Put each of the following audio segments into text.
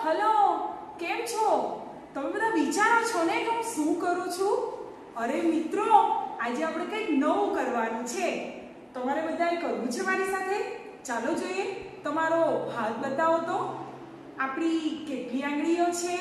Hello केम छो તમે બધા વિચારો છો ને કે હું શું કરું છું? અરે મિત્રો, આજે આપણે કંઈક નવું કરવાનું છે. તમારે બધાએ કરવું છે મારી સાથે? ચાલો જોઈએ. તમારો હાથ બતાવો તો. આપણી કેટલી આંગળીઓ છે?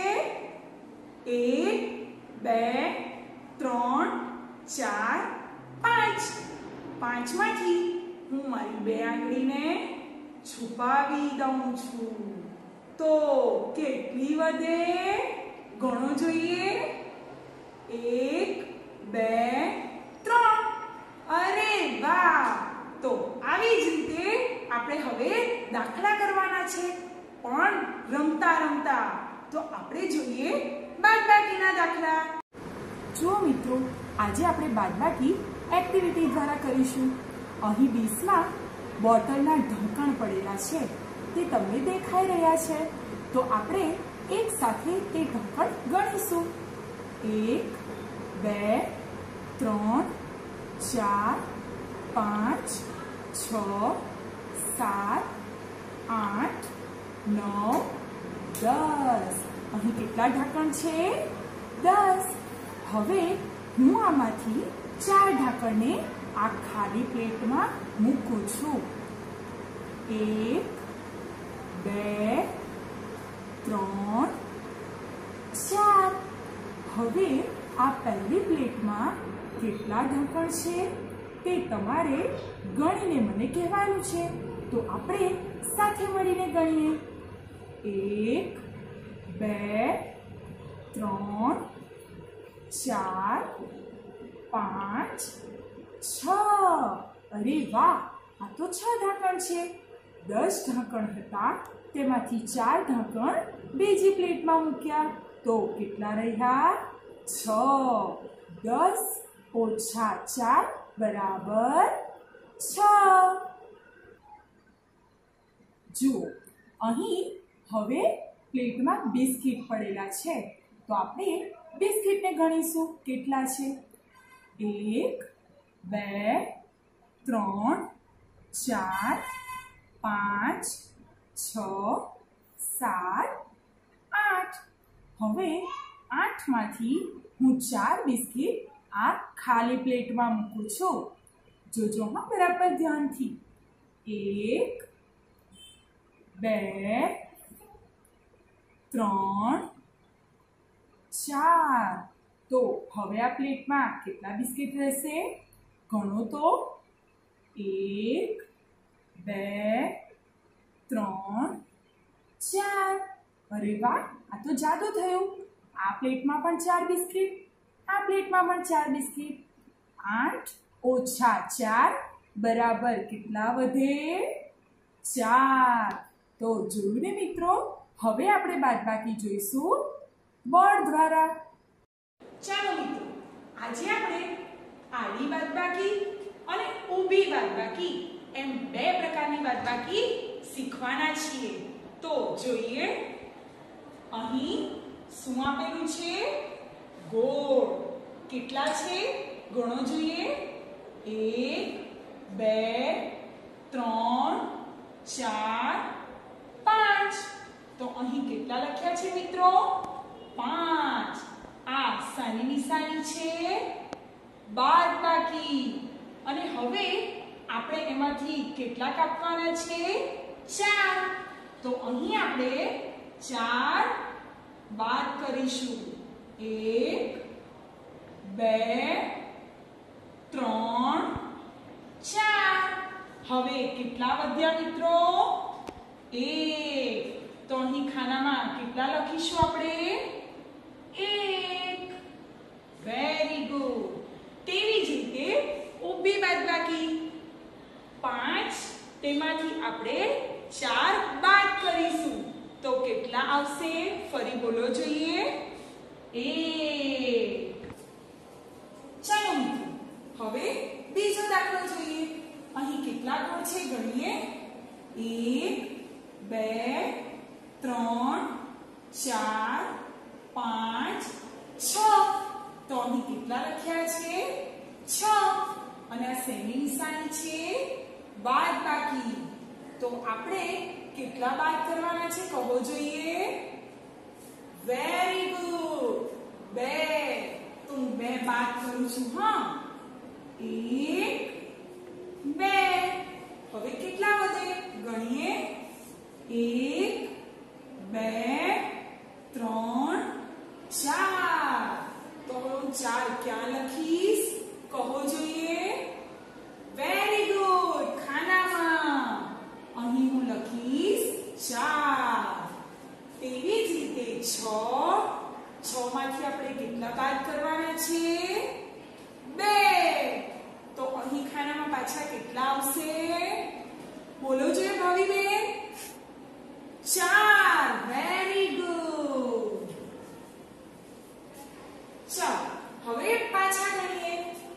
1 2 3 4 5. પાંચમાંથી હું મારી બે આંગળીને છુપાવી દઉં છું. તો કેટલી વધે? ગણો જોઈએ. 1 2 3. અરે વાહ! તો આવી જ રીતે આપણે હવે દાખલા કરવાના છે, પણ રમતા રમતા. તો આપણે જોઈએ બાદબાકીના દાખલા. જો મિત્રો, આજે આપણે બાદબાકી એક્ટિવિટી દ્વારા કરીશું. અહીં ડીશમાં બોટલના ઢાંકણ પડેલા છે, તે તમને દેખાઈ રહ્યા છે. તો આપણે એક સાથે તે ઢાંકણ ગણીશું. 1 2 3 4 5 6 7 8 9 10. અહીં કેટલા ઢાંકણ છે? 10. હવે હું આમાંથી 4 ઢાંકણને આ ખાલી પ્લેટમાં મૂકું છું. 1 2 3 4. હવે આ પહેલી પ્લેટમાં કેટલા ઢાંકણ છે તે તમારે ગણીને મને કહેવાનું છે. તો આપણે સાથે મળીને ગણીએ. 1 2 3 4 5 6. અરે વાહ! આ તો 6 ઢાંકણ છે. 10 ઢાંકણ હતા, તેમાંથી 4 ઢાંકણ બીજી પ્લેટમાં મૂક્યા. તો કેટલા રહ્યા? 6. 10 ઓછા 4 બરાબર 6. જુઓ, અહીં હવે પ્લેટમાં બિસ્કિટ પડેલા છે. તો આપણે બિસ્કિટને ગણીશું. કેટલા છે? 1 2 3 4 5 6 7 8. હવે 8 માંથી હું 4 બિસ્કિટ આ ખાલી પ્લેટમાં મૂકું છું. જોજો હા, બરાબર ધ્યાનથી. 1 2 3 4. તો હવે આ પ્લેટમાં કેટલા બિસ્કિટ રહેશે? ગણો તો. 1 2 3 4. અરે વાહ! આ તો જાદુ થયું. આ પ્લેટમાં પણ 4 બિસ્કિટ, આ પ્લેટમાં પણ 4 બિસ્કિટ. 8 ઓછા 4 બરાબર કેટલા વધે? 4. તો જોયું ને મિત્રો, હવે આપણે બાદબાકી જોઈશું બોર્ડ દ્વારા. ચાલો મિત્રો, આજે આપણે આડી બાદબાકી અને ઊભી બાદબાકી એમ 2 પ્રકારની બાદબાકી શીખવાના છીએ. તો જોઈએ, અહીં શું આપેલું છે? ગોળ. કેટલા છે? ગણો જોઈએ. 1 2 3 4 5. તો અહીં કેટલા લખ્યા છે મિત્રો? 5. આ શાની નિશાની છે? બાદબાકી. અને હવે આપણે એમાંથી કેટલા કાપવાના છે? 4. તો અહીં આપણે 4 બાદ કરીશું. 1 2 3 4. હવે કેટલા વધ્યા મિત્રો? 1. તો અહીં ખાનામાં કેટલા લખીશું આપણે? 1. Very good. તેવી જ રીતે ઊભી બાદબાકી. 5, તેમાંથી આપણે 4 બાદ કરીશું. તો કેટલા આવશે? ફરી બોલો જોઈએ. 1. ચાલો મિત્રો, હવે બીજો દાખલો જોઈએ. અહીં કેટલા ગોળ છે ગણીએ. 1 2 3 4 5 6. તો અહીં કેટલા લખ્યા છે? 6. અને આ શેની નિશાની છે? બાદબાકી. તો આપણે કેટલા બાદ કરવાના છે કહો જોઈએ? Very good. 2 તો હું 2 બાદ કરું છું. હા, 1 2. હવે કેટલા વધે ગણીએ. 1 2 3 4. તો હું 4 ક્યાં લખીશ કહો જોઈએ. વેરી ગુડ, ખાનામાં. અહીં હું લખીશ 4. તેવી જ રીતે 6 માંથી આપણે કેટલા બાદ કરવાના છે. 2. તો અહીં ખાનામાં પાછા કેટલા આવશે બોલો જોઈએ ભાવીબેન. 4. Very good. ચાલો હવે પાછા ગણીએ.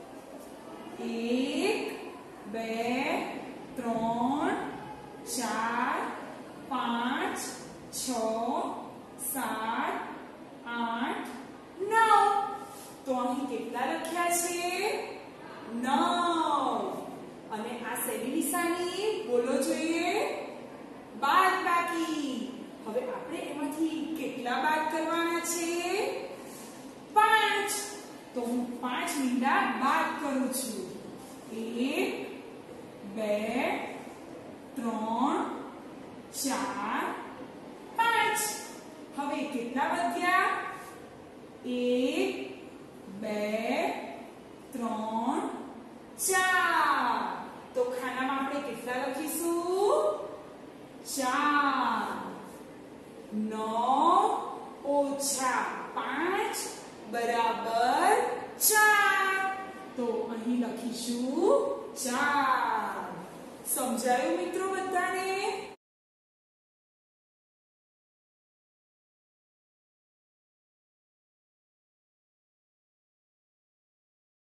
1 2 3 4 5 6 7 8 9. તો અહીં કેટલા લખ્યા છે. 9. અને આ શેની નિશાની બોલો જોઈએ. બાદબાકી. હવે આપણે એમાંથી કેટલા બાદ કરવાના છે. 5. તો હું 5 મીંડા બાદ કરું છું. 1 2 3 4 5. હવે કેટલા વધ્યા. 1 2 3 4. તો ખાનામાં આપણે કેટલા લખીશું. 4. 9 ઓછા 5 બરાબર 4. તો અહીં લખીશું 4. સમજાયું મિત્રો બધાને.